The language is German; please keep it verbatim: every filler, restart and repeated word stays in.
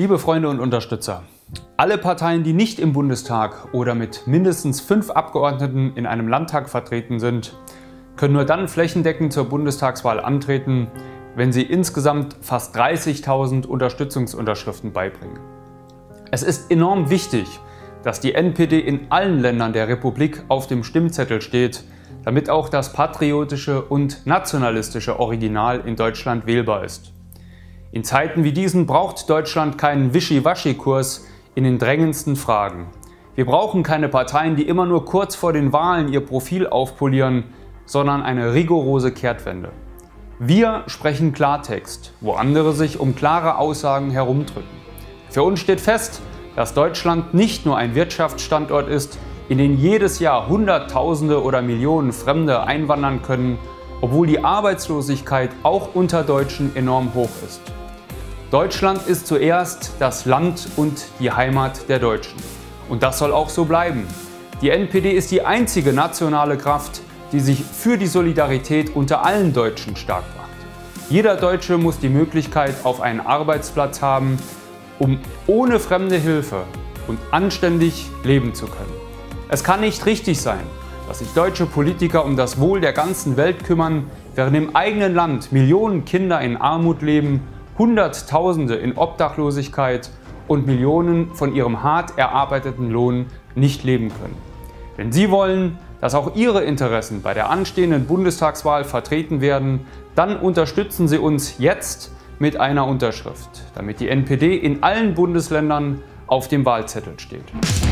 Liebe Freunde und Unterstützer, alle Parteien, die nicht im Bundestag oder mit mindestens fünf Abgeordneten in einem Landtag vertreten sind, können nur dann flächendeckend zur Bundestagswahl antreten, wenn sie insgesamt fast dreißigtausend Unterstützungsunterschriften beibringen. Es ist enorm wichtig, dass die N P D in allen Ländern der Republik auf dem Stimmzettel steht, damit auch das patriotische und nationalistische Original in Deutschland wählbar ist. In Zeiten wie diesen braucht Deutschland keinen Wischiwaschi-Kurs in den drängendsten Fragen. Wir brauchen keine Parteien, die immer nur kurz vor den Wahlen ihr Profil aufpolieren, sondern eine rigorose Kehrtwende. Wir sprechen Klartext, wo andere sich um klare Aussagen herumdrücken. Für uns steht fest, dass Deutschland nicht nur ein Wirtschaftsstandort ist, in den jedes Jahr Hunderttausende oder Millionen Fremde einwandern können, obwohl die Arbeitslosigkeit auch unter Deutschen enorm hoch ist. Deutschland ist zuerst das Land und die Heimat der Deutschen. Und das soll auch so bleiben. Die N P D ist die einzige nationale Kraft, die sich für die Solidarität unter allen Deutschen stark macht. Jeder Deutsche muss die Möglichkeit auf einen Arbeitsplatz haben, um ohne fremde Hilfe und anständig leben zu können. Es kann nicht richtig sein, dass sich deutsche Politiker um das Wohl der ganzen Welt kümmern, während im eigenen Land Millionen Kinder in Armut leben, Hunderttausende in Obdachlosigkeit und Millionen von ihrem hart erarbeiteten Lohn nicht leben können. Wenn Sie wollen, dass auch Ihre Interessen bei der anstehenden Bundestagswahl vertreten werden, dann unterstützen Sie uns jetzt mit einer Unterschrift, damit die N P D in allen Bundesländern auf dem Wahlzettel steht.